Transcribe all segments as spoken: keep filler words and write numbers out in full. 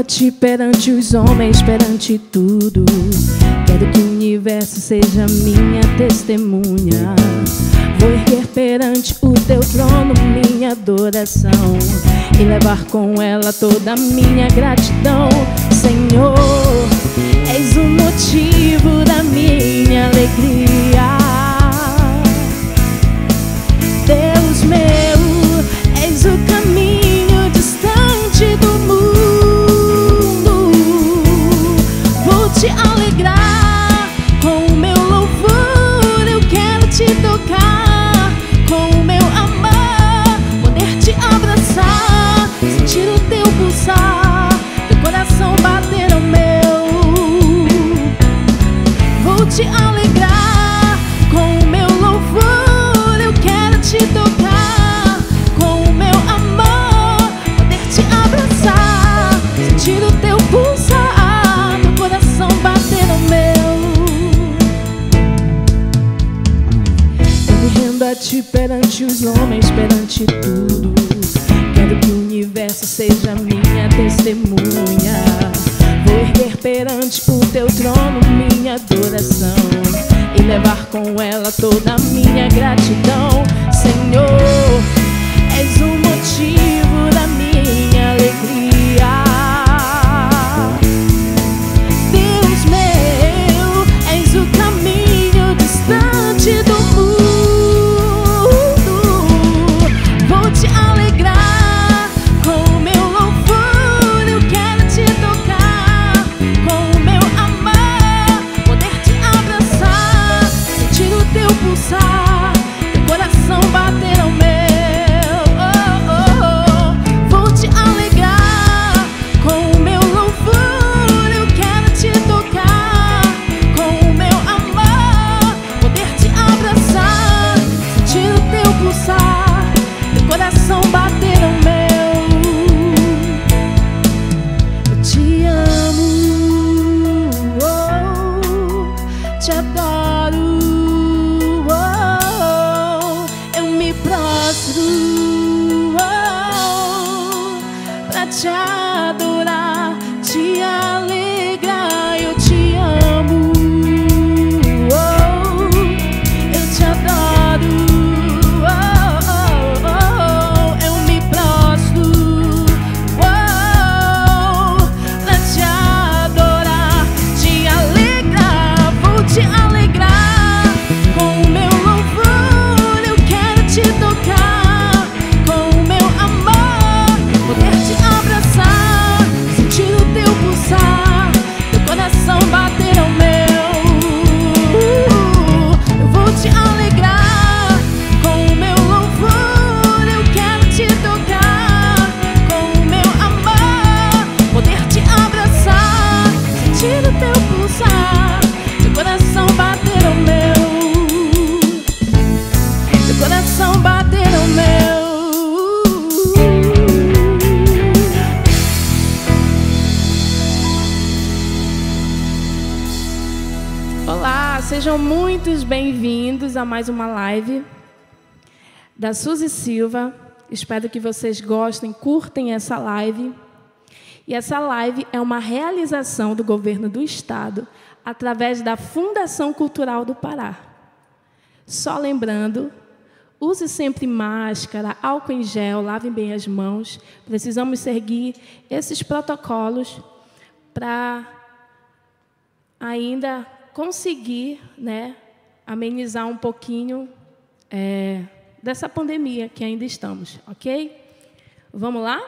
Rendo-te perante os homens, perante tudo. Quero que o universo seja minha testemunha. Vou erguer perante o teu trono minha adoração e levar com ela toda a minha gratidão. Senhor, és o motivo da minha alegria. Deus meu, és o caminho distante do mundo. Vou te alegrar com o meu louvor, eu quero te tocar com o meu amor, poder te abraçar, sentir o teu pulsar, teu coração bater ao meu. Vou te alegrar com o meu louvor, eu quero te tocar com o meu amor, poder te abraçar, sentir o teu pulsar, teu coração bater ao meu. Eu me rendo a ti perante os homens, perante tudo. Quero que o universo seja minha testemunha. Vou erguer perante o teu trono minha adoração e levar com ela toda a minha gratidão. Senhor, és o motivo da minha alegria. Deus meu, és o caminho distante do mundo. Vou te alegrar com o meu louvor, eu quero te tocar com o meu amor, poder te abraçar, sentir o teu pulsar, teu coração bater ao meu. Oh, oh, oh. Vou te alegrar com o meu louvor, eu quero te tocar com o meu amor, poder te abraçar, sentir o teu pulsar, teu coração bater ao meu. Eu te amo, oh, te adoro, oh, eu me prostro, oh, pra te adorar, te alegrar. Eu te amo, oh, eu te adoro, oh, oh, oh, eu me prostro, oh, pra te adorar, te alegrar. Vou te alegrar com o meu louvor, eu quero te tocar com o meu amor, poder te abraçar, sentir o teu pulsar, teu coração bater ao meu. Eu vou te alegrar com o meu louvor, eu quero te tocar com o meu amor, poder te abraçar, sentir o teu pulsar, teu coração bater ao meu, teu coração bater ao meu. Olá, sejam muitos bem-vindos a mais uma live da Suzy Silva. Espero que vocês gostem, curtem essa live. E essa live é uma realização do governo do Estado através da Fundação Cultural do Pará. Só lembrando, use sempre máscara, álcool em gel, lavem bem as mãos. Precisamos seguir esses protocolos para ainda conseguir, né, amenizar um pouquinho é, dessa pandemia que ainda estamos, ok? Vamos lá?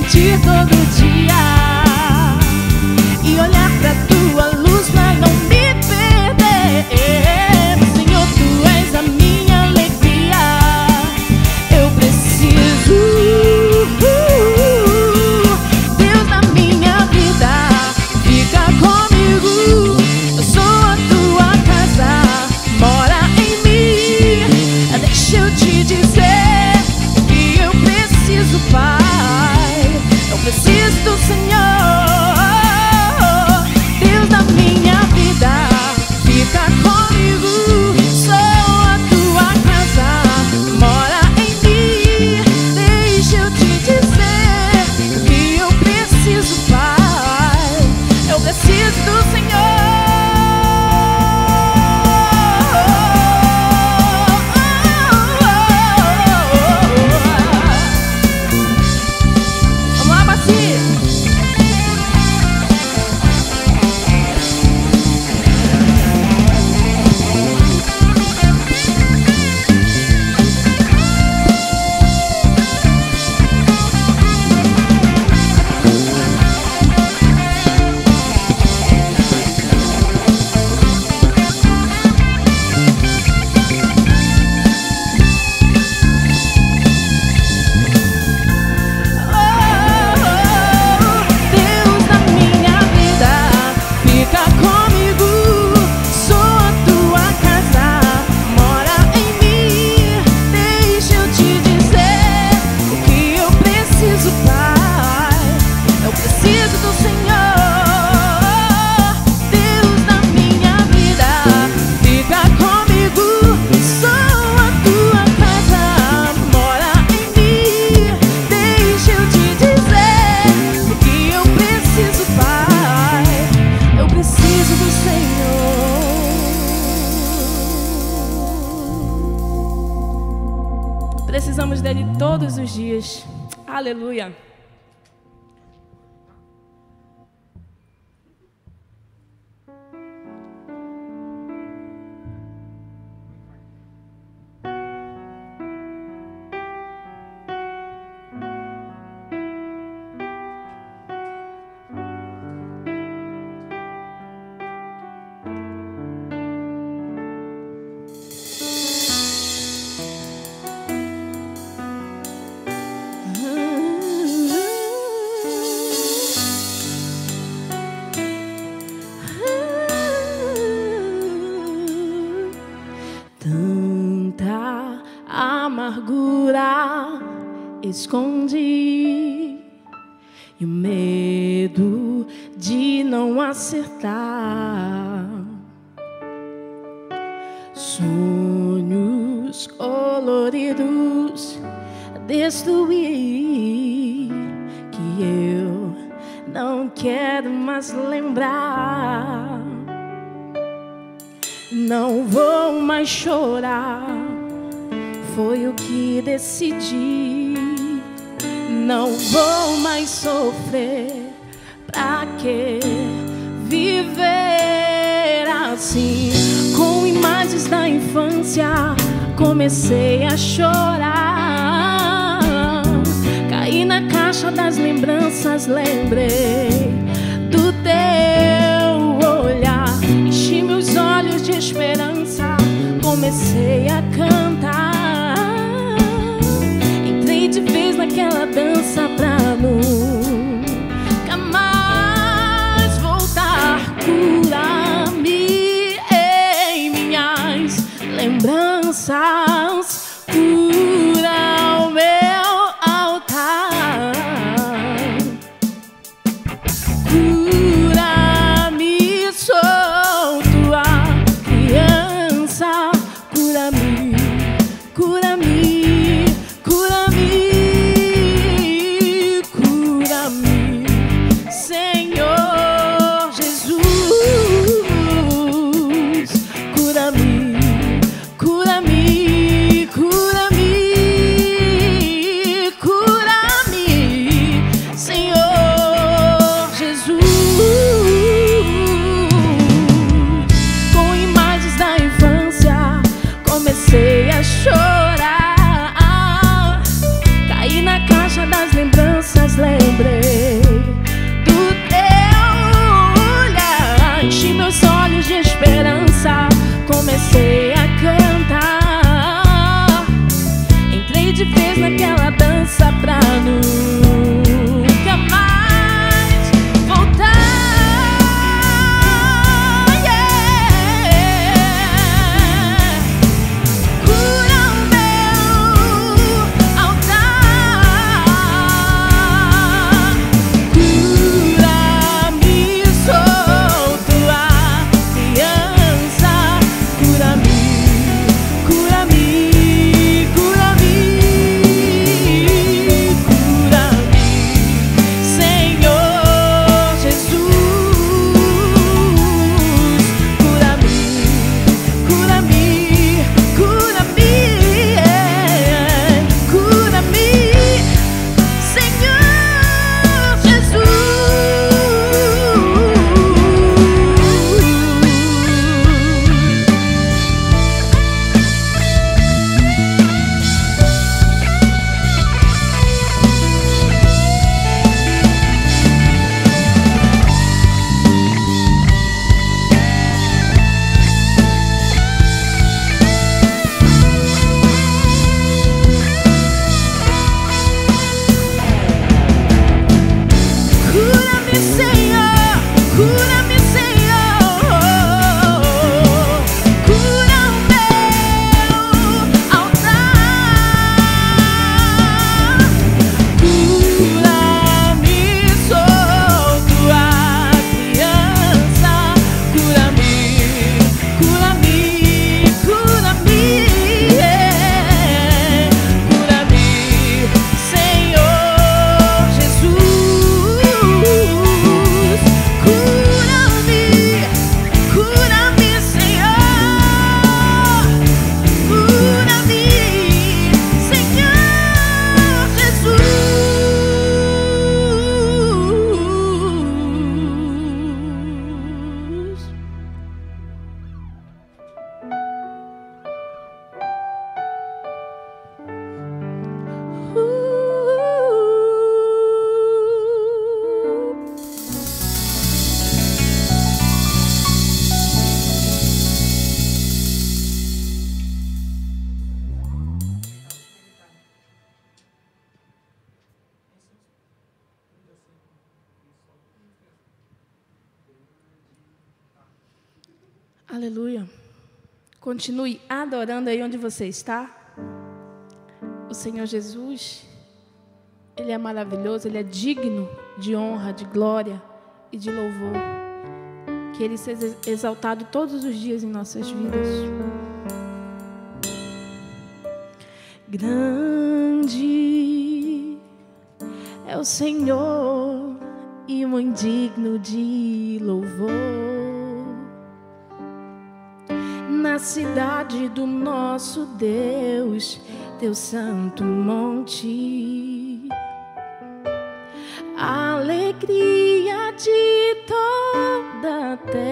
refletir todo dia e olhar pra tua luz pra não me perder. Senhor, tu és a minha alegria. Eu preciso, Deus da minha vida, fica comigo. Eu sou a tua casa, mora em mim. Deixa eu te dizer que eu preciso, Pai. Eu preciso do Senhor, Deus da minha vida, fica comigo. Sou a tua casa, mora em mim. Deixa eu te dizer que eu preciso, Pai. Eu preciso do Senhor. Vamos lá, Baci. Deus da minha vida, fica comigo. Sou a tua casa, mora em mim. Deixa eu te dizer o que eu preciso, Pai. Eu preciso do Senhor, Deus da minha vida, fica comigo. Sou a tua casa, mora em mim. Deixa eu te dizer o que eu preciso, Pai. Eu preciso do Senhor. Precisamos dele todos os dias. Aleluia. Tanta amargura escondi e o medo de não acertar. Sonhos coloridos destruí que eu não quero mais lembrar. Não vou mais chorar, foi o que decidi. Não vou mais sofrer, pra que viver assim? Com imagens da infância comecei a chorar. Caí na caixa das lembranças, lembrei do teu olhar. Enchi meus olhos de esperança, comecei a cantar. Entrei de vez naquela dança pra nunca mais voltar. Cura-me em minhas lembranças, cura o meu altar. Cura-me, sou tua criança. Cura-me, cura-me, cura-me. te fez naquela dança pra nunca mais voltar. Yeah. Cura o meu altar, cura-me, sou tua criança, cura-me, cura-me, cura-me, cura-me, Senhor Jesus, cura-me, cura-me, cura-me, yeah. Cura-me, Senhor Jesus. Cura-me, Senhor, cura-me, Senhor, cura o meu altar, cura-me, sou tua criança, cura-me, cura-me, cura-me, yeah. Cura-me, Senhor Jesus, cura-me, cura-me, Senhor, cura-me, Senhor Jesus. Aleluia. Continue adorando aí onde você está. O Senhor Jesus, Ele é maravilhoso, Ele é digno de honra, de glória e de louvor. Que Ele seja exaltado todos os dias em nossas vidas. Grande é o Senhor e muito digno de louvor. Na cidade do nosso Deus, teu santo monte, a alegria de toda a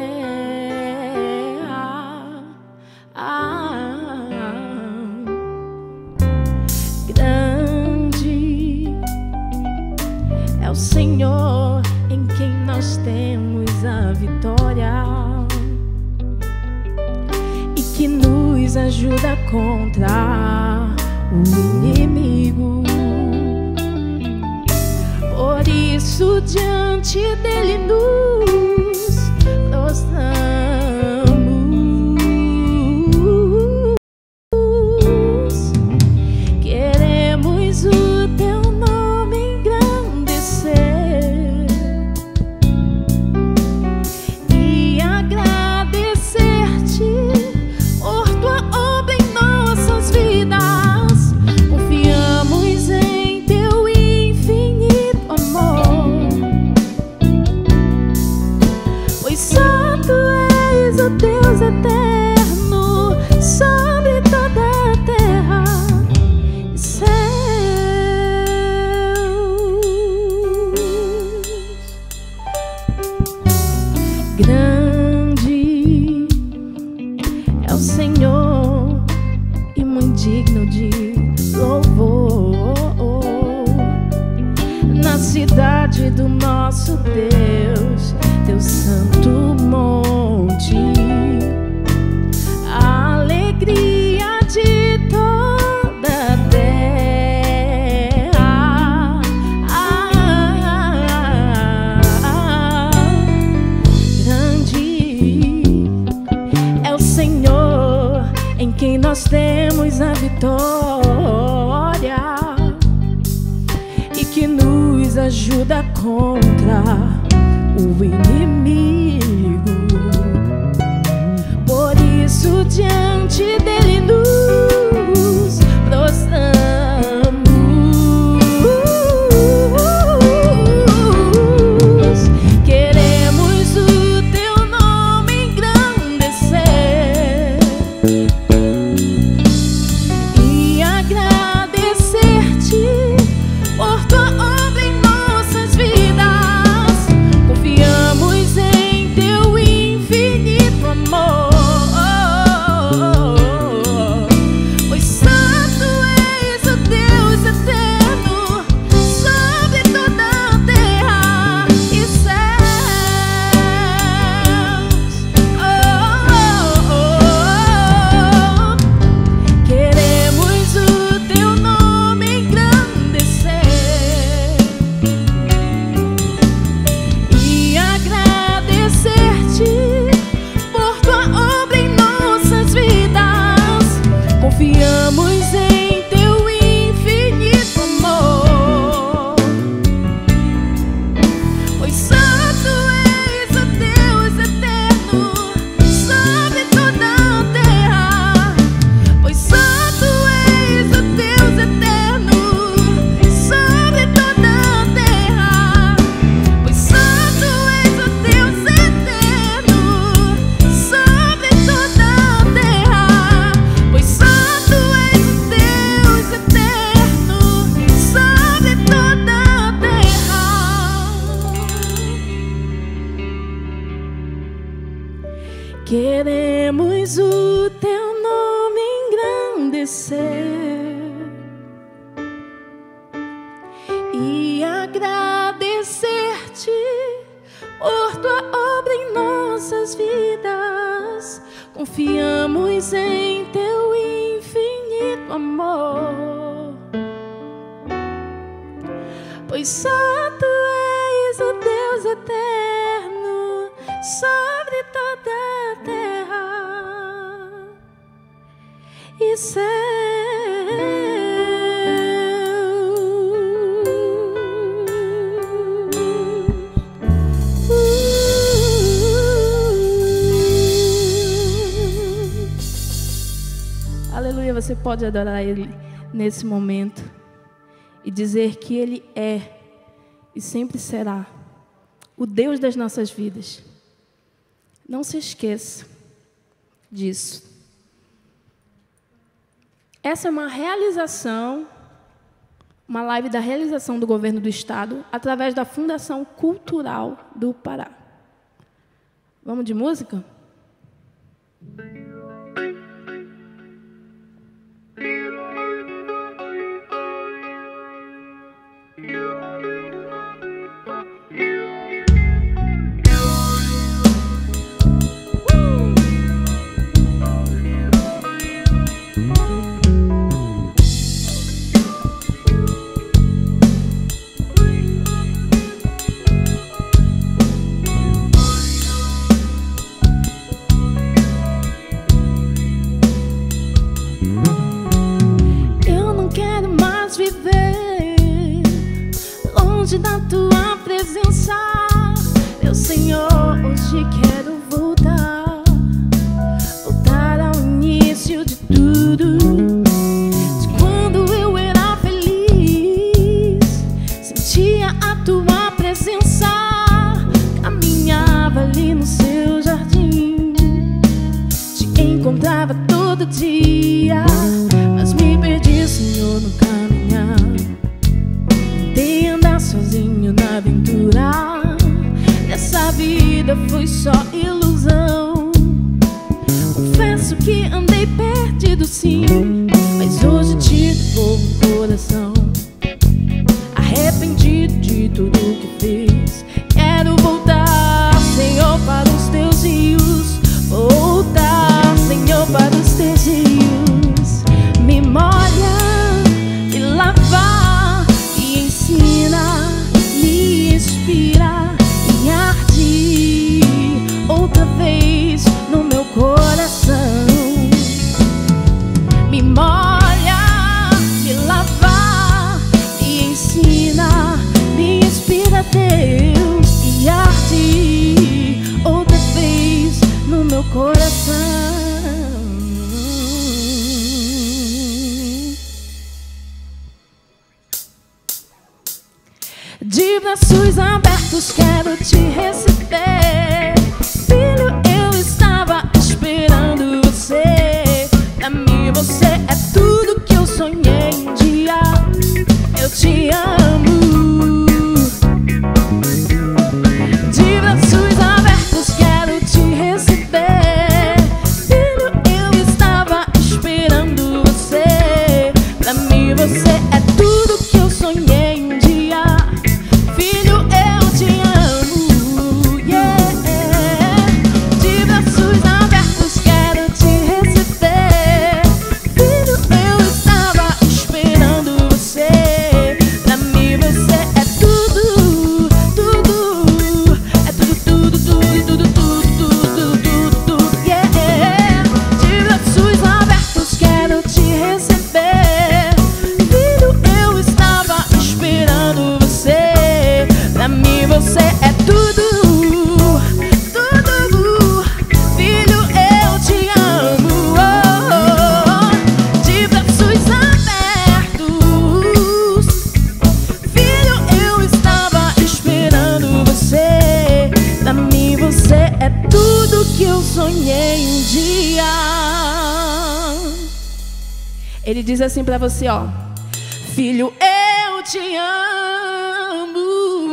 terra. Ah, grande é o Senhor em quem nós temos a vitória, que nos ajuda contra o inimigo. Por isso diante dele nos prostramos. Queremos o teu nome engrandecer e agradecer-te por tua obra em nossas vidas. Confiamos em teu infinito amor, pois só tu nós temos a vitória e que nos ajuda contra o inimigo. Por isso diante dele nos prostramos. Queremos o teu nome engrandecer e agradecer-te por tua obra em nossas vidas. Confiamos em teu infinito amor, pois santo és o Deus eterno sobre toda a terra e céus. Oh, oh, oh. Queremos o teu nome engrandecer e agradecer-te por tua obra em nossas vidas. Confiamos em teu infinito amor, pois santo és o Deus eterno sobre toda a terra. Pois santo és o Deus eterno sobre toda a terra. Pois santo és o Deus eterno sobre toda a terra. Pois santo és o Deus eterno sobre toda a terra. Queremos o teu nome engrandecer e agradecer-te por tua obra em nossas vidas. Confiamos em teu infinito amor, pois santo és o Deus eterno sobre toda a terra e céus. Aleluia, você pode adorar Ele nesse momento e dizer que Ele é e sempre será o Deus das nossas vidas. Não se esqueça disso. Essa é uma realização, uma live da realização do governo do Estado através da Fundação Cultural do Pará. Vamos de música? Da tua presença, meu Senhor, hoje quero voltar, voltar ao início de tudo, de quando eu era feliz, sentia a tua presença, caminhava ali no seu jardim, te encontrava todo dia, mas me perdi, Senhor, no caminhar. Tentei andar sozinho na aventura, nessa vida foi só ilusão. Confesso que andei perdido sim, mas hoje te devolvo o coração. Arrependido de tudo que fiz, quero voltar, Senhor, para os teus rios. Voltar, Senhor, para os teus rios. Me molha, me lava, me ensina, me inspira, me arde outra vez no meu coração. De braços abertos quero te receber. Filho, eu estava esperando você. Pra mim você é tudo que eu sonhei um dia. Eu te amo. De braços abertos quero te receber. Filho, eu estava esperando você. Pra mim você é tudo que eu sonhei um dia. Filho, eu te amo, yeah. De braços abertos quero te receber. Filho, eu estava esperando você. Pra mim você é tudo, tudo. É tudo, tudo, tudo, tudo, tudo, tudo, tudo, yeah. De braços abertos quero te receber. Filho, eu estava esperando você. Pra mim você é tudo, tudo. Filho, eu te amo, oh, oh. De braços abertos. Filho, eu estava esperando você. Pra mim você é tudo que eu sonhei um dia. Ele diz assim pra você, ó: filho, eu te amo.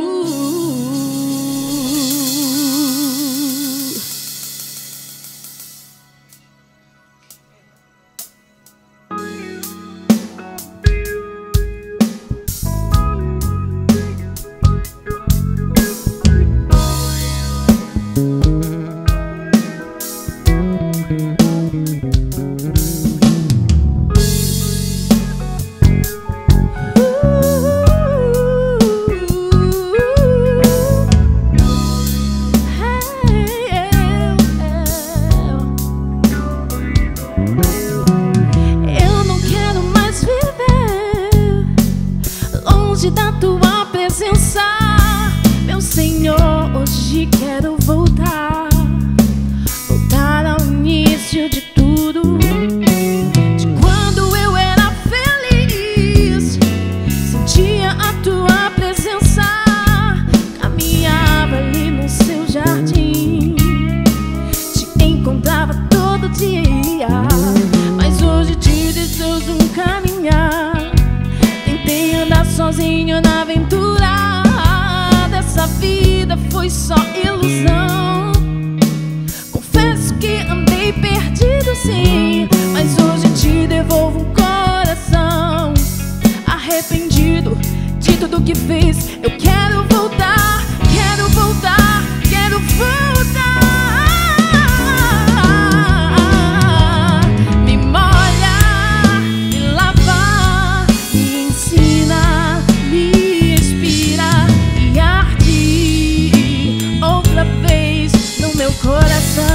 Eu não quero mais viver longe da tua presença, meu Senhor. Hoje quero voltar, voltar ao início de tudo, de quando eu era feliz, sentia a tua presença, caminhava ali no seu jardim, te encontrava todo dia. Mas hoje te desejo um caminhar, tentei andar sozinho na aventura dessa vida, foi só ilusão. Confesso que andei perdido sim, mas hoje te devolvo um coração arrependido de tudo que fiz. Eu quero voltar, quero voltar, quero voltar. Me molha, me lava, me ensina, me inspira e arde outra vez no meu coração.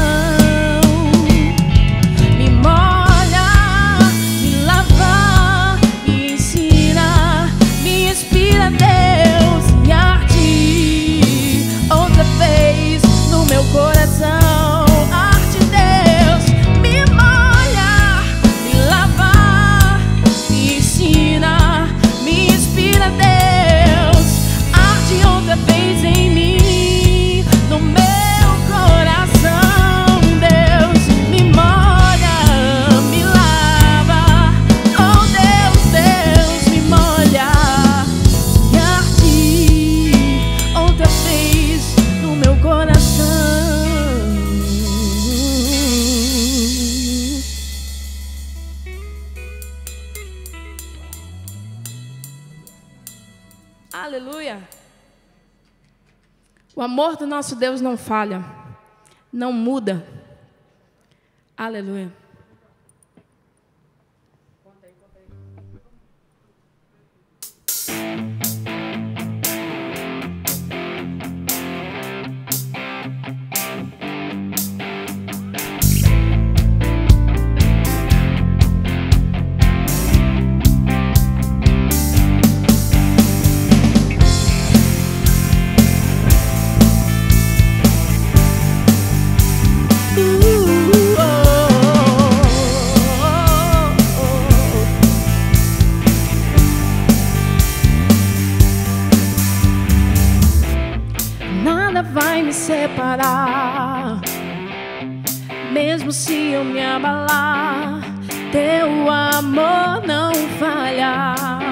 Me molha, me lava, me ensina, me inspira, Deus, e arde outra vez no meu coração. Arde, Deus, me molha, me lava, me ensina, me inspira, Deus, arde outra vez em mim, no meu coração. Deus, me molha, me lava, oh Deus, Deus, me molha e arde outra vez no meu coração. Aleluia. O amor do nosso Deus não falha, não muda. Aleluia. Uh, oh, oh. separar. Mesmo se eu me abalar, teu amor não falha.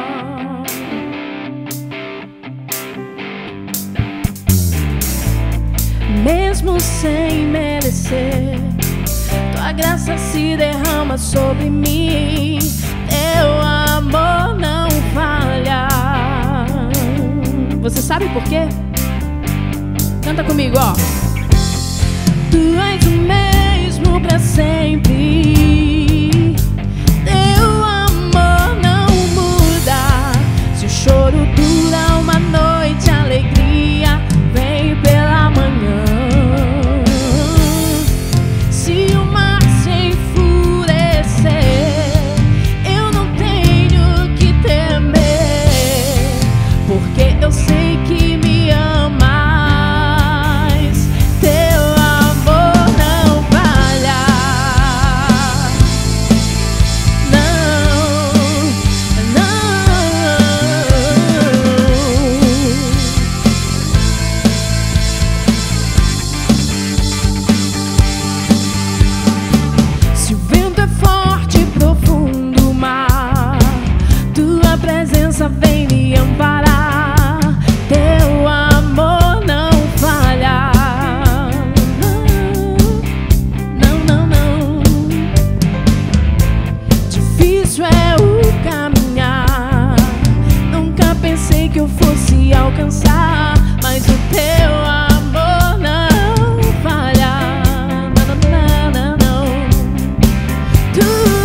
Mesmo sem merecer, tua graça se derrama sobre mim. Teu amor não falha. Você sabe por quê? Canta comigo, ó. Tu és o mesmo pra sempre. Teu amor não muda. Se o choro dura uma noite, a alegria vem pela manhã. Se o mar se enfurecer, eu não tenho que temer, porque eu sei que me ama. Vem me amparar, teu amor não falha. Não, não, não. Difícil é o caminhar. Nunca pensei que eu fosse alcançar, mas o teu amor não falha. Não, não, não, não. Tu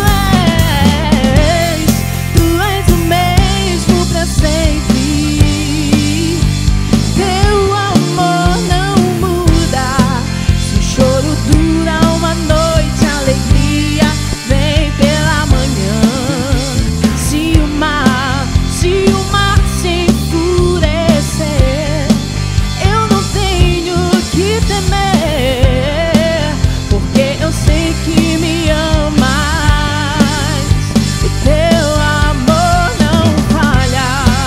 sempre. Teu amor não muda. Se o choro dura uma noite, a alegria vem pela manhã. Se o mar, se o mar se enfurecer, eu não tenho que temer, porque eu sei que me amas. O teu amor não falha.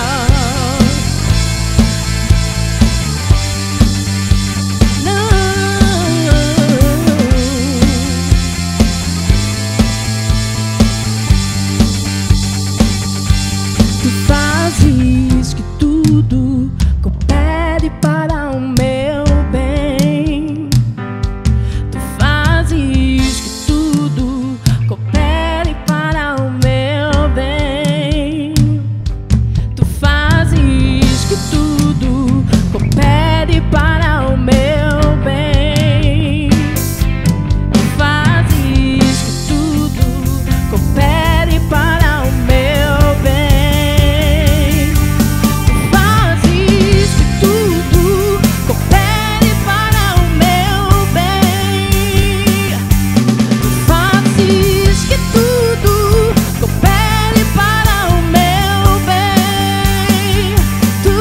Tu fazes que tudo coopere para o meu bem. Tu fazes que tudo coopere para o meu bem. Tu fazes que tudo coopere para o meu bem. Tu fazes que tudo coopere para o meu bem. Tu fazes que tudo coopere para o meu bem. Tu fazes que tudo coopere para o meu bem. Tu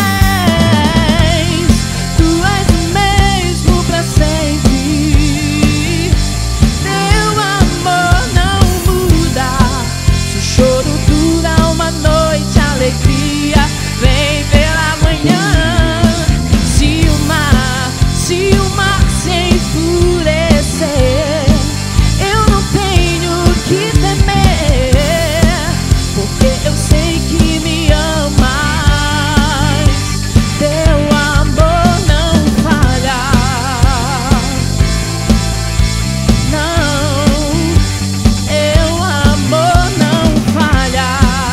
és, tu és o mesmo pra sempre. Teu amor não muda. Se o choro dura uma noite, a alegria vem pela manhã. Se o mar, se o mar se enfurecer, eu não tenho que temer, porque eu sei que me amas. Teu amor não falha. Não, teu amor não falha.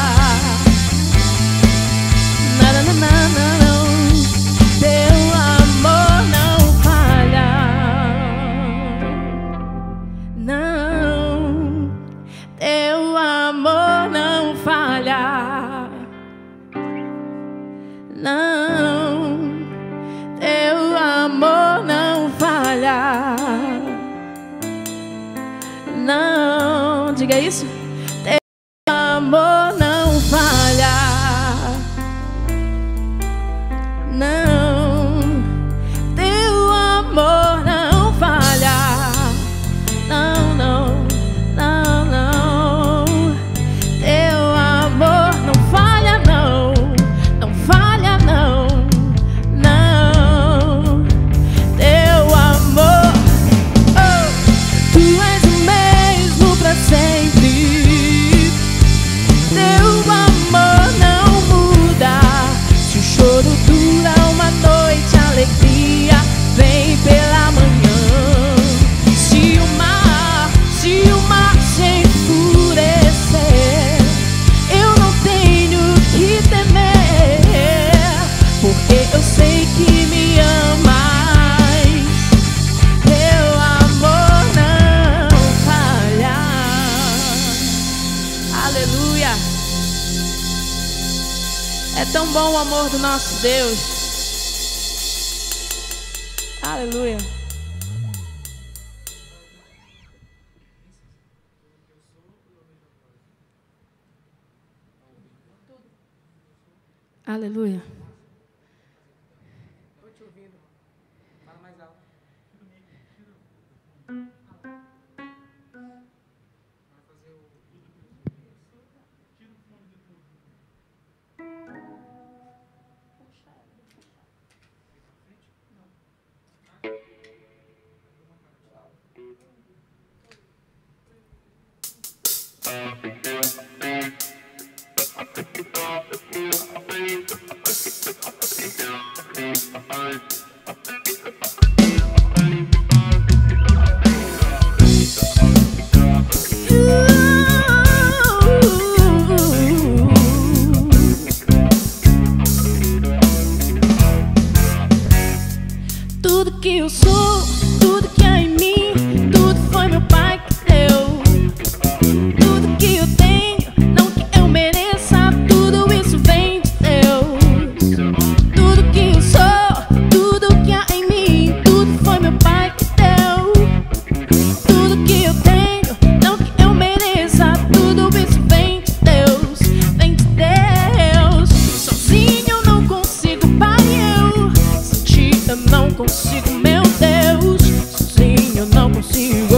Não, não, não, não, não. Teu amor não falha. Não, teu amor não falha. Não, teu amor não falha. Não, diga isso. Teu amor não falha. Não, teu amor não falha. Não, não, não, não. Teu amor não falha, não. Não falha, não. Não. É tão bom o amor do nosso Deus. Aleluia. Aleluia. Estou te ouvindo. Fala mais alto. Vai fazer o... Tira o fone de tudo. Puxa, puxa. Pra frente? Não. Tudo que eu sou, tudo que há em mim, tudo foi meu Pai que deu. Tudo que eu tenho, não que eu mereça, tudo isso vem de Deus. Tudo que eu sou, tudo que há em mim, tudo foi meu Pai que deu. Tudo que eu tenho, não que eu mereça, tudo isso vem de Deus, vem de Deus. Sozinho eu não consigo, Pai, eu sentir, eu não consigo, meu Deus. Sozinho eu não consigo.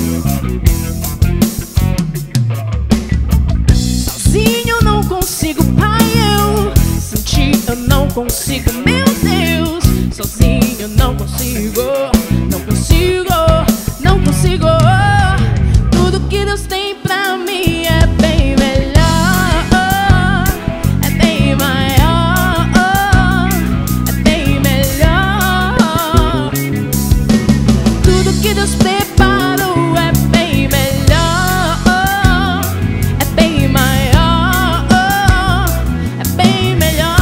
Sozinho eu não consigo, Pai, eu sentir, eu não consigo, meu Deus. Sozinho eu não consigo, não consigo, não consigo. Tudo que Deus tem pra mim é bem melhor, é bem maior, é bem melhor. Tudo que Deus preparou é bem melhor, é bem maior, é bem melhor.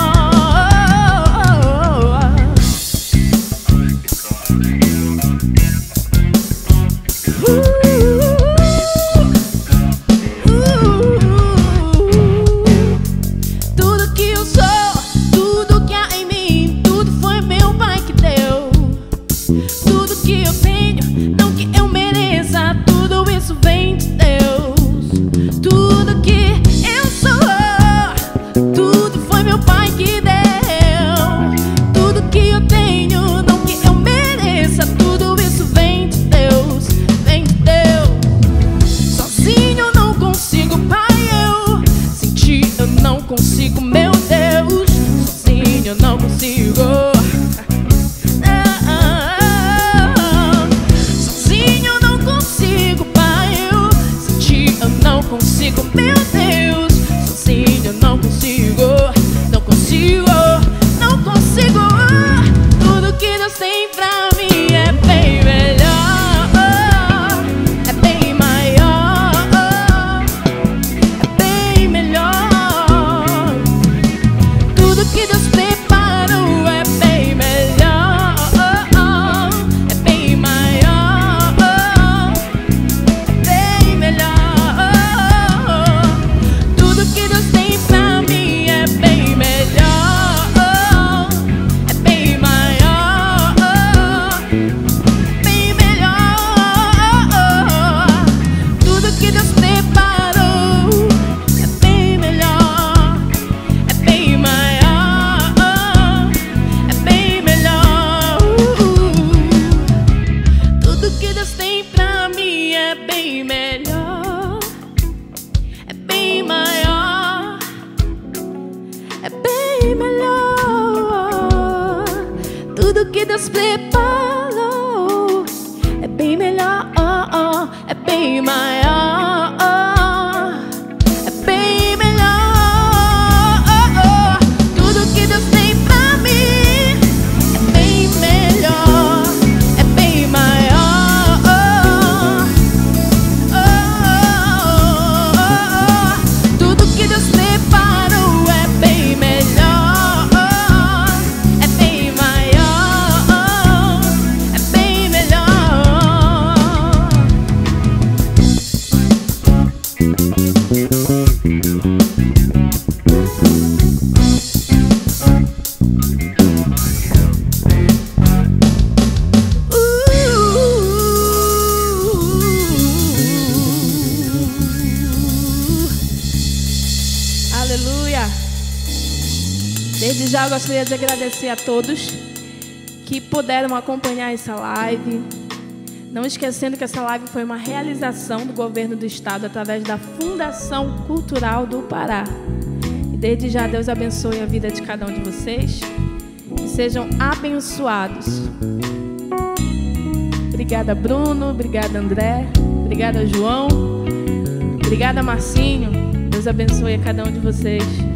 Tudo que eu sou, tudo que há em mim, tudo foi meu Pai que deu. Tudo que eu tenho, não que eu mereça, tudo isso vem de Deus. Tudo que eu sou, tudo foi meu Pai que deu. Tudo que eu tenho, não que eu mereça, tudo isso vem de Deus, vem de Deus. Sozinho eu não consigo, Pai, eu sentir, eu não consigo, meu Deus. Sozinho eu não consigo. Sozinho eu não consigo, Pai, eu sentir, eu não consigo, meu Deus. Sozinho eu não consigo, não consigo, não consigo. Tudo que Deus tem pra mim é bem melhor, é bem maior, é bem melhor. Tudo que Deus preparou é bem melhor, é bem maior, bem melhor. Tudo que Deus tem pra mim é bem melhor, é bem maior, bem melhor. Tudo que Deus preparou é bem melhor, é bem maior, é bem melhor. Tudo que Deus tem pra mim é bem melhor, é bem maior, é bem melhor. Tudo que Deus preparou é bem melhor, é bem maior, é bem melhor. Tudo que Deus tem pra mim é bem melhor, é bem maior. Tudo que Deus preparou é bem melhor, é bem maior, Desde já eu gostaria de agradecer a todos que puderam acompanhar essa live. Não esquecendo que essa live foi uma realização do governo do estado através da Fundação Cultural do Pará. E desde já Deus abençoe a vida de cada um de vocês e sejam abençoados. Obrigada, Bruno. Obrigada, André. Obrigada, João. Obrigada, Marcinho. Deus abençoe a cada um de vocês.